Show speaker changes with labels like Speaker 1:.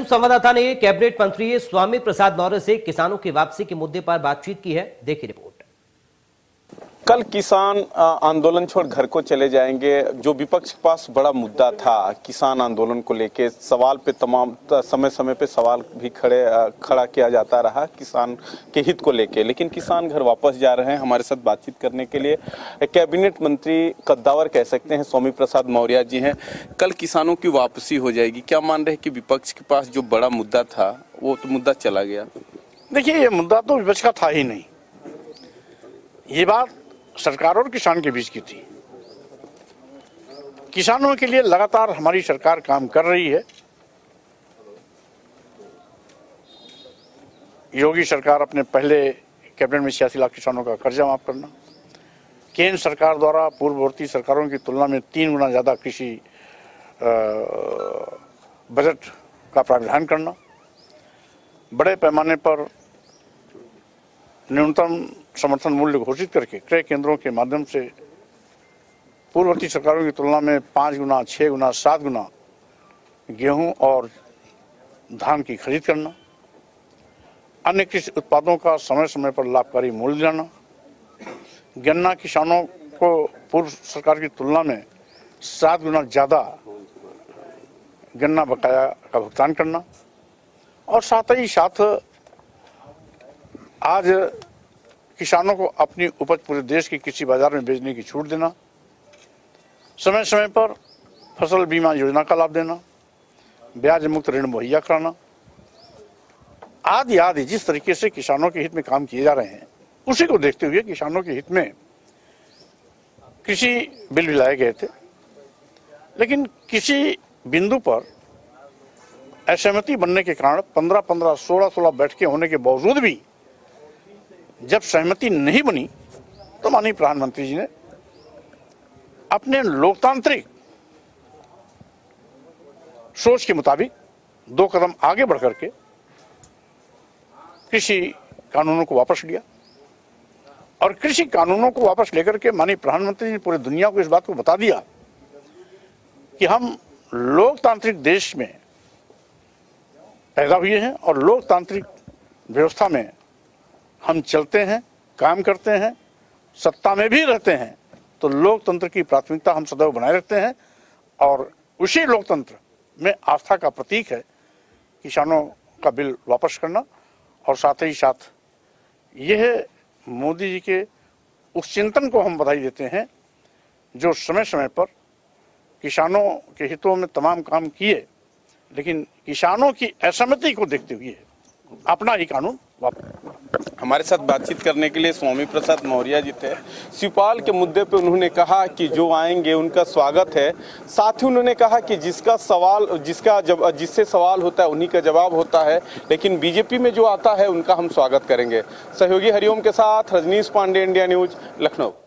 Speaker 1: संवाददाता ने कैबिनेट मंत्री स्वामी प्रसाद मौर्य से किसानों की वापसी के मुद्दे पर बातचीत की है। देखिए रिपोर्ट।
Speaker 2: कल किसान आंदोलन छोड़ घर को चले जाएंगे। जो विपक्ष के पास बड़ा मुद्दा था किसान आंदोलन को लेके, सवाल पे तमाम समय समय पे सवाल भी खड़ा किया जाता रहा किसान के हित को लेके, लेकिन किसान घर वापस जा रहे हैं। हमारे साथ बातचीत करने के लिए कैबिनेट मंत्री कद्दावर कह सकते हैं स्वामी प्रसाद मौर्य जी हैं। कल किसानों की वापसी हो जाएगी, क्या मान रहे हैं कि विपक्ष के पास जो बड़ा मुद्दा था वो तो मुद्दा चला गया?
Speaker 3: देखिए, ये मुद्दा तो विपक्ष का था ही नहीं। ये बात सरकार और किसान के बीच की थी। किसानों के लिए लगातार हमारी सरकार काम कर रही है। योगी सरकार अपने पहले कैबिनेट में 86 लाख किसानों का कर्जा माफ करना, केंद्र सरकार द्वारा पूर्ववर्ती सरकारों की तुलना में 3 गुना ज्यादा कृषि बजट का प्रावधान करना, बड़े पैमाने पर न्यूनतम समर्थन मूल्य घोषित करके क्रय केंद्रों के माध्यम से पूर्ववर्ती सरकारों की तुलना में 5 गुना, 6 गुना, 7 गुना गेहूं और धान की खरीद करना, अन्य कृषि उत्पादों का समय समय पर लाभकारी मूल्य दिलाना, गन्ना किसानों को पूर्व सरकार की तुलना में 7 गुना ज़्यादा गन्ना बकाया का भुगतान करना, और साथ ही साथ आज किसानों को अपनी उपज पूरे देश के कृषि बाजार में बेचने की छूट देना, समय समय पर फसल बीमा योजना का लाभ देना, ब्याज मुक्त ऋण मुहैया कराना आदि आदि जिस तरीके से किसानों के हित में काम किए जा रहे हैं, उसी को देखते हुए किसानों के हित में कृषि बिल भी लाए गए थे। लेकिन किसी बिंदु पर असहमति बनने के कारण 15-15, 16-16 बैठकें होने के बावजूद भी जब सहमति नहीं बनी तो माननीय प्रधानमंत्री जी ने अपने लोकतांत्रिक सोच के मुताबिक 2 कदम आगे बढ़कर के कृषि कानूनों को वापस लिया, और कृषि कानूनों को वापस लेकर के माननीय प्रधानमंत्री जी ने पूरी दुनिया को इस बात को बता दिया कि हम लोकतांत्रिक देश में पैदा हुए हैं और लोकतांत्रिक व्यवस्था में हम चलते हैं, काम करते हैं, सत्ता में भी रहते हैं, तो लोकतंत्र की प्राथमिकता हम सदैव बनाए रखते हैं। और उसी लोकतंत्र में आस्था का प्रतीक है किसानों का बिल वापस करना। और साथ ही साथ यह मोदी जी के उस चिंतन को हम बधाई देते हैं जो समय समय पर किसानों के हितों में तमाम काम किए, लेकिन किसानों की असहमति को देखते हुए अपना ही कानून वापस।
Speaker 2: हमारे साथ बातचीत करने के लिए स्वामी प्रसाद मौर्य जी थे। शिवपाल के मुद्दे पे उन्होंने कहा कि जो आएंगे उनका स्वागत है। साथ ही उन्होंने कहा कि जिससे सवाल होता है उन्हीं का जवाब होता है, लेकिन बीजेपी में जो आता है उनका हम स्वागत करेंगे। सहयोगी हरिओम के साथ रजनीश पांडे, इंडिया न्यूज, लखनऊ।